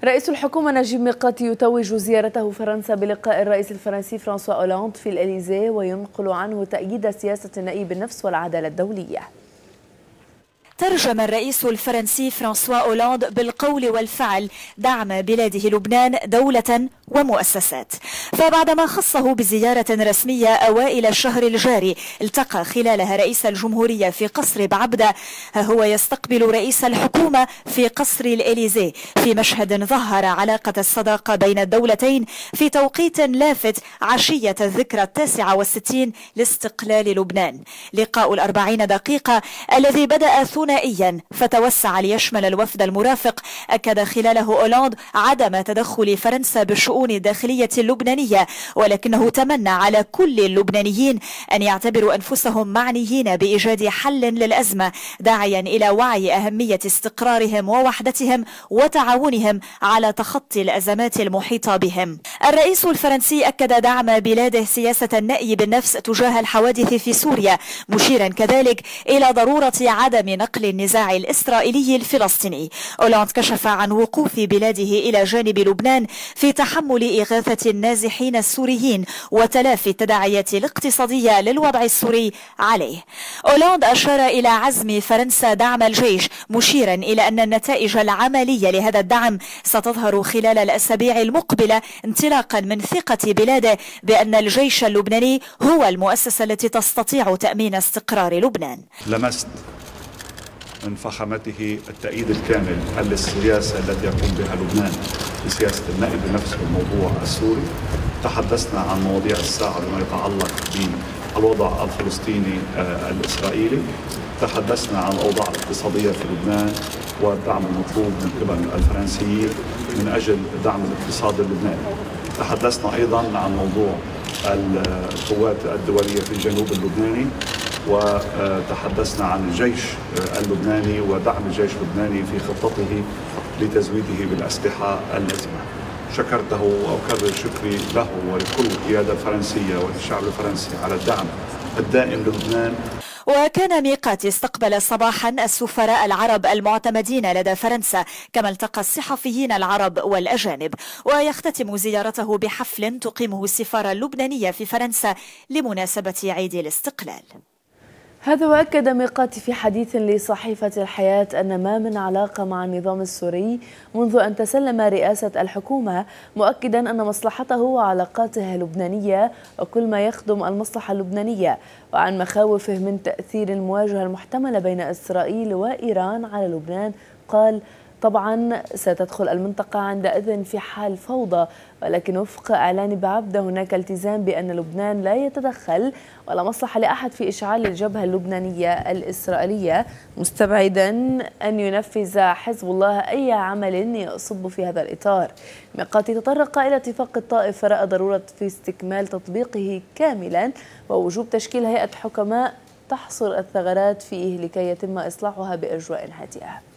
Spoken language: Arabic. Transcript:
رئيس الحكومة نجيب ميقاتي يتوج زيارته فرنسا بلقاء الرئيس الفرنسي فرانسوا أولاند في الإليزيه، وينقل عنه تأييد سياسة النأي بالنفس والعدالة الدولية. ترجم الرئيس الفرنسي فرانسوا أولاند بالقول والفعل دعم بلاده لبنان دولة ومؤسسات. فبعدما خصه بزيارة رسمية أوائل الشهر الجاري التقى خلالها رئيس الجمهورية في قصر بعبدة، هو يستقبل رئيس الحكومة في قصر الإليزيه في مشهد ظهر علاقة الصداقة بين الدولتين في توقيت لافت عشية الذكرى 69 لاستقلال لبنان. لقاء 40 دقيقة الذي بدأ ثنائيا فتوسع ليشمل الوفد المرافق، أكد خلاله أولاند عدم تدخل فرنسا بالشؤون الداخلية اللبنانية، ولكنه تمنى على كل اللبنانيين أن يعتبروا أنفسهم معنيين بإيجاد حل للأزمة، داعيا إلى وعي أهمية استقرارهم ووحدتهم وتعاونهم على تخطي الأزمات المحيطة بهم. الرئيس الفرنسي أكد دعم بلاده سياسة النأي بالنفس تجاه الحوادث في سوريا، مشيرا كذلك إلى ضرورة عدم نقل النزاع الإسرائيلي الفلسطيني. أولاند كشف عن وقوف بلاده إلى جانب لبنان في تحمل إغاثة النازحين السوريين وتلافي التداعيات الاقتصادية للوضع السوري عليه. أولاند أشار إلى عزم فرنسا دعم الجيش، مشيرا إلى أن النتائج العملية لهذا الدعم ستظهر خلال الأسابيع المقبلة، انطلاقا من ثقة بلاده بأن الجيش اللبناني هو المؤسسة التي تستطيع تأمين استقرار لبنان. لمست من فخامته التأييد الكامل للسياسة التي يقوم بها لبنان بسياسة النأي بنفس الموضوع السوري. تحدثنا عن مواضيع الساعة بما يتعلق بالوضع الفلسطيني الإسرائيلي. تحدثنا عن الأوضاع الاقتصادية في لبنان والدعم المطلوب من قبل الفرنسيين من أجل دعم الاقتصاد اللبناني. تحدثنا أيضا عن موضوع القوات الدولية في الجنوب اللبناني، وتحدثنا عن الجيش اللبناني ودعم الجيش اللبناني في خطته لتزويده بالأسلحة اللازمة. شكرته وأكرر شكري له ولكل القيادة الفرنسية والشعب الفرنسي على الدعم الدائم للبنان. وكان ميقاتي استقبل صباحا السفراء العرب المعتمدين لدى فرنسا، كما التقى الصحفيين العرب والأجانب. ويختتم زيارته بحفل تقيمه السفارة اللبنانية في فرنسا لمناسبة عيد الاستقلال. هذا وأكد ميقاتي في حديث لصحيفة الحياة أن ما من علاقة مع النظام السوري منذ أن تسلم رئاسة الحكومة، مؤكدا أن مصلحته وعلاقاته اللبنانية وكل ما يخدم المصلحة اللبنانية، وعن مخاوفه من تأثير المواجهة المحتملة بين إسرائيل وإيران على لبنان قال: طبعا ستدخل المنطقة عندئذ في حال فوضى، ولكن وفق إعلان بعبدة هناك التزام بأن لبنان لا يتدخل ولا مصلحة لأحد في إشعال الجبهة اللبنانية الإسرائيلية، مستبعدا أن ينفذ حزب الله أي عمل يصب في هذا الإطار. ميقاتي تطرق إلى اتفاق الطائف فرأى ضرورة في استكمال تطبيقه كاملا ووجوب تشكيل هيئة حكماء تحصر الثغرات فيه لكي يتم إصلاحها بأجواء هادئة.